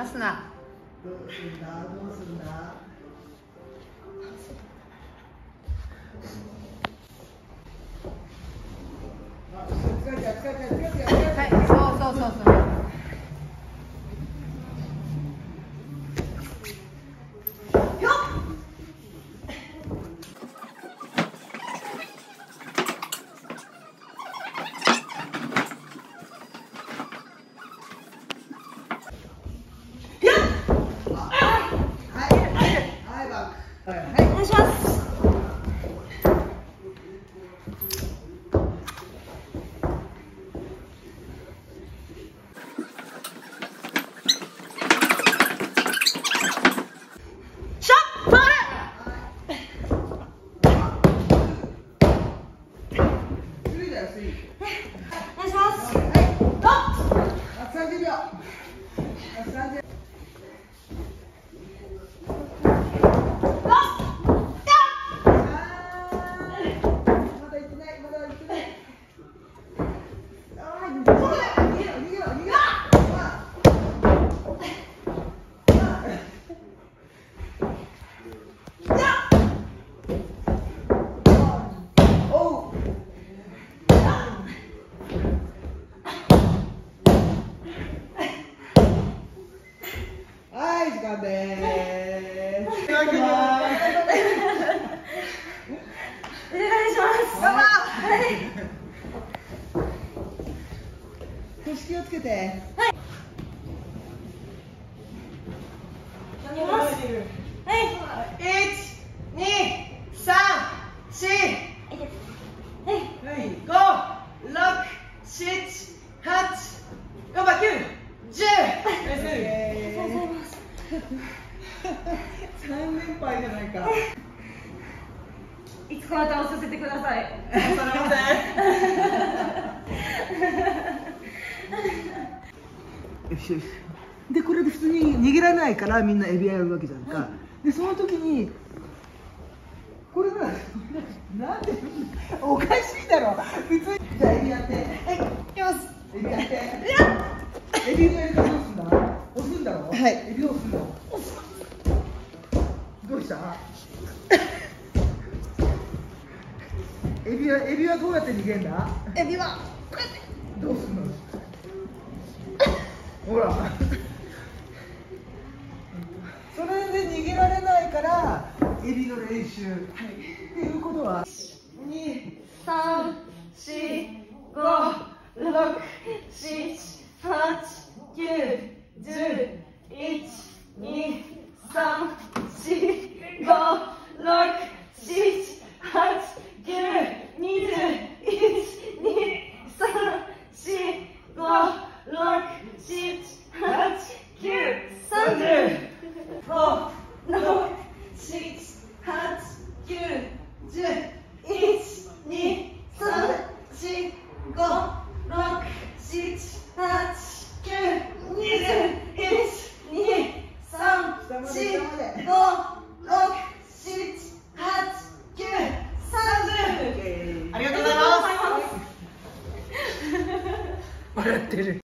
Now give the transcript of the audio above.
すな。 どうすんだどうすんだ。 はい、そうそうそうそう。 はい、 お願いします。ショット。 スリーだよ、スリー。 お願いします。 あ、30秒。あ、30。はい、時間でーす。 お願いします。 頑張はい。 腰気をつけて。 はい。いきます。はい。 1、2、3、4、 はい。 5、6、7、8、9、10。3連敗じゃないか。 いつかまた押させてください。 それません。よしよし。でこれで普通に逃げられないからみんなエビやるわけじゃんか。でその時にこれがなんでおかしいだろ。普通にじゃあエビやって。はい、 いきます。 エビやって。エビのやり方どうすんだ。押すんだろ。はい。エビどうすんだ。どうした。エビはどうやって逃げんだ。 エビはこうやって。 どうすんの。ほら。それで逃げられないからエビの練習。はい。っていうことは。 2、3、4、5、6、7、8、9、10、1、2、3、4、5、6、7、8、9、20、1、2、3、4、5、6、7、8、9、30、5、6、7、8、9、10、1、2、3、4、5、6、7、8、9、20、1、2、3、4、5、6、7、8、9、30。 ありがとうございます。笑ってる。